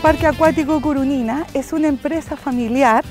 Parque Acuático Curunina es una empresa familiar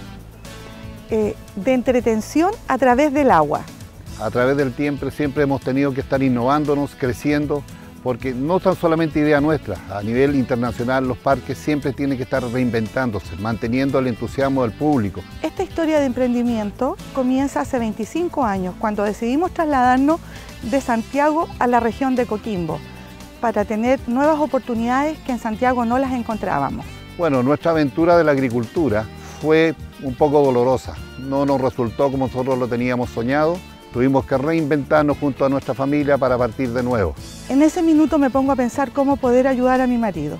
de entretención a través del agua. A través del tiempo siempre hemos tenido que estar innovándonos, creciendo, porque no son solamente idea nuestra, a nivel internacional los parques siempre tienen que estar reinventándose, manteniendo el entusiasmo del público. Esta historia de emprendimiento comienza hace 25 años, cuando decidimos trasladarnos de Santiago a la región de Coquimbo, para tener nuevas oportunidades que en Santiago no las encontrábamos. Bueno, nuestra aventura de la agricultura fue un poco dolorosa, no nos resultó como nosotros lo teníamos soñado. Tuvimos que reinventarnos junto a nuestra familia para partir de nuevo. En ese minuto me pongo a pensar cómo poder ayudar a mi marido.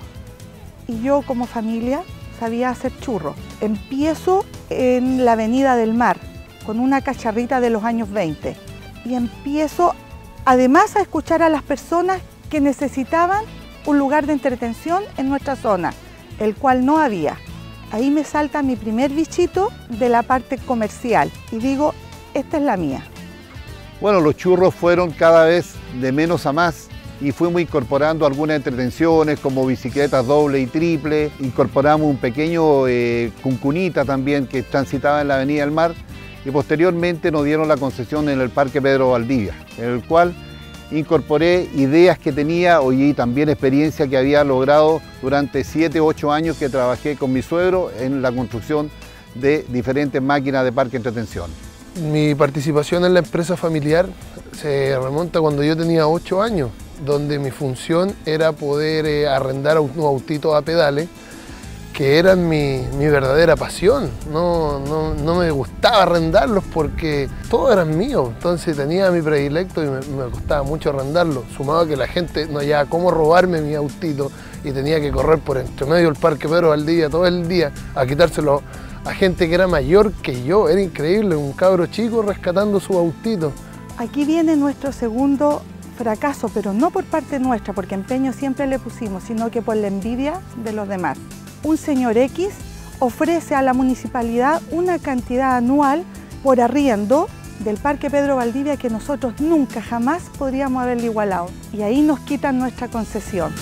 Y yo como familia sabía hacer churros. Empiezo en la Avenida del Mar, con una cacharrita de los años 20. Y empiezo además a escuchar a las personas que necesitaban un lugar de entretención en nuestra zona, el cual no había. Ahí me salta mi primer bichito de la parte comercial y digo, esta es la mía. Bueno, los churros fueron cada vez de menos a más y fuimos incorporando algunas entretenciones como bicicletas doble y triple. Incorporamos un pequeño cuncunita también que transitaba en la Avenida del Mar y posteriormente nos dieron la concesión en el Parque Pedro Valdivia, en el cual incorporé ideas que tenía y también experiencia que había logrado durante 7 u 8 años que trabajé con mi suegro en la construcción de diferentes máquinas de parque de entretención. Mi participación en la empresa familiar se remonta cuando yo tenía 8 años, donde mi función era poder arrendar unos autitos a pedales, que eran mi verdadera pasión. No me gustaba arrendarlos porque todos eran míos, entonces tenía mi predilecto y me costaba mucho arrendarlos, sumado a que la gente no hallaba cómo robarme mi autito y tenía que correr por entre medio del Parque Pedro Valdivia todo el día a quitárselo a gente que era mayor que yo. Era increíble, un cabro chico rescatando su autito. Aquí viene nuestro segundo fracaso, pero no por parte nuestra, porque empeño siempre le pusimos, sino que por la envidia de los demás. Un señor X ofrece a la municipalidad una cantidad anual por arriendo del Parque Pedro Valdivia que nosotros nunca jamás podríamos haberle igualado. Y ahí nos quitan nuestra concesión.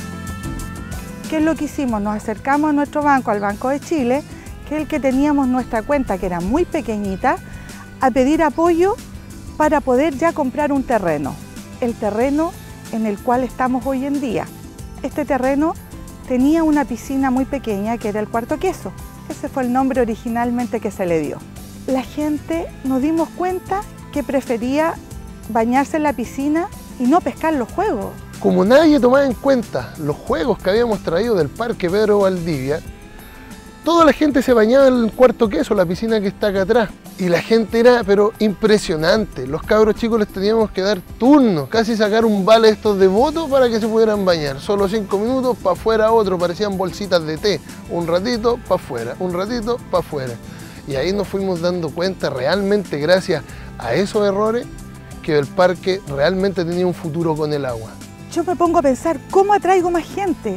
¿Qué es lo que hicimos? Nos acercamos a nuestro banco, al Banco de Chile, que es el que teníamos nuestra cuenta, que era muy pequeñita, a pedir apoyo para poder ya comprar un terreno. El terreno en el cual estamos hoy en día. Este terreno tenía una piscina muy pequeña que era el Cuarto Queso. Ese fue el nombre originalmente que se le dio. La gente nos dimos cuenta que prefería bañarse en la piscina y no pescar los juegos. Como nadie tomaba en cuenta los juegos que habíamos traído del Parque Pedro Valdivia, toda la gente se bañaba en el Cuarto Queso, la piscina que está acá atrás. Y la gente era, pero impresionante. Los cabros chicos les teníamos que dar turnos, casi sacar un vale estos de voto para que se pudieran bañar. Solo 5 minutos, para afuera otro, parecían bolsitas de té. Un ratito, para afuera, un ratito, para afuera. Y ahí nos fuimos dando cuenta realmente, gracias a esos errores, que el parque realmente tenía un futuro con el agua. Yo me pongo a pensar, ¿cómo atraigo más gente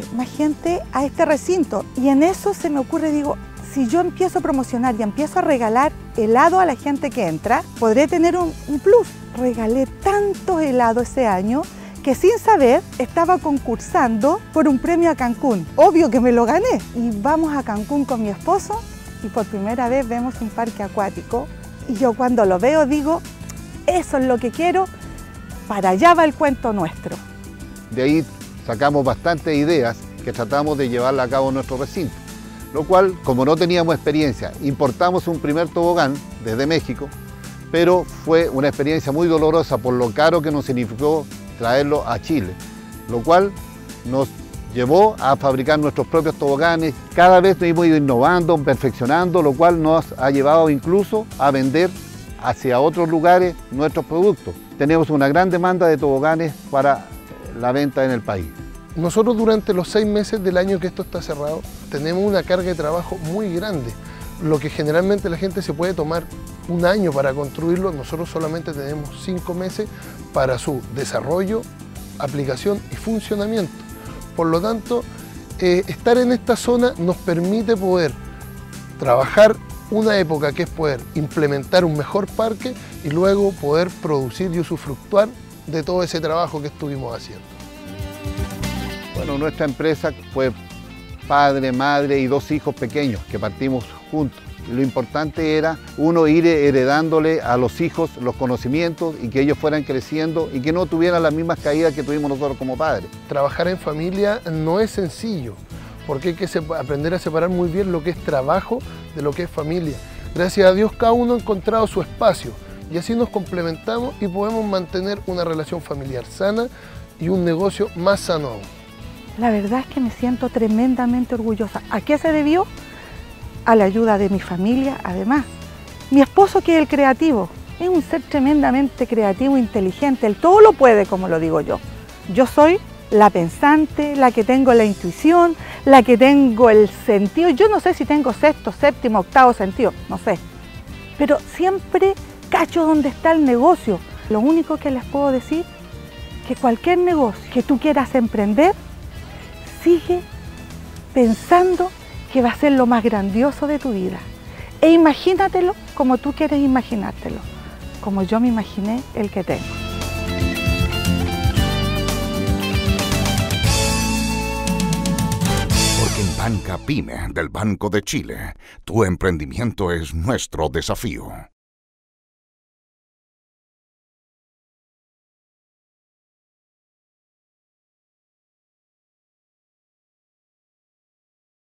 a este recinto? Y en eso se me ocurre, digo, si yo empiezo a promocionar y empiezo a regalar helado a la gente que entra, podré tener un plus. Regalé tantos helados ese año que sin saber estaba concursando por un premio a Cancún. Obvio que me lo gané. Y vamos a Cancún con mi esposo y por primera vez vemos un parque acuático. Y yo cuando lo veo digo, eso es lo que quiero, para allá va el cuento nuestro. De ahí sacamos bastantes ideas que tratamos de llevarla a cabo en nuestro recinto, lo cual, como no teníamos experiencia, importamos un primer tobogán desde México, pero fue una experiencia muy dolorosa por lo caro que nos significó traerlo a Chile, lo cual nos llevó a fabricar nuestros propios toboganes. Cada vez nos hemos ido innovando, perfeccionando, lo cual nos ha llevado incluso a vender hacia otros lugares nuestros productos. Tenemos una gran demanda de toboganes para la venta en el país. Nosotros durante los 6 meses del año que esto está cerrado tenemos una carga de trabajo muy grande. Lo que generalmente la gente se puede tomar un año para construirlo, nosotros solamente tenemos 5 meses para su desarrollo, aplicación y funcionamiento. Por lo tanto, estar en esta zona nos permite poder trabajar una época que es poder implementar un mejor parque y luego poder producir y usufructuar de todo ese trabajo que estuvimos haciendo. Bueno, nuestra empresa fue padre, madre y 2 hijos pequeños que partimos juntos. Y lo importante era uno ir heredándole a los hijos los conocimientos y que ellos fueran creciendo y que no tuvieran las mismas caídas que tuvimos nosotros como padres. Trabajar en familia no es sencillo, porque hay que aprender a separar muy bien lo que es trabajo de lo que es familia. Gracias a Dios cada uno ha encontrado su espacio y así nos complementamos y podemos mantener una relación familiar sana y un negocio más sano aún. La verdad es que me siento tremendamente orgullosa. ¿A qué se debió? A la ayuda de mi familia, además. Mi esposo, que es el creativo, es un ser tremendamente creativo, inteligente, él todo lo puede, como lo digo yo. Yo soy la pensante, la que tengo la intuición, la que tengo el sentido. Yo no sé si tengo 6º, 7º, 8º sentido, no sé. Pero siempre cacho dónde está el negocio. Lo único que les puedo decir, que cualquier negocio que tú quieras emprender, sigue pensando que va a ser lo más grandioso de tu vida. E imagínatelo como tú quieres imaginártelo, como yo me imaginé el que tengo. Porque en Banca Pyme del Banco de Chile, tu emprendimiento es nuestro desafío.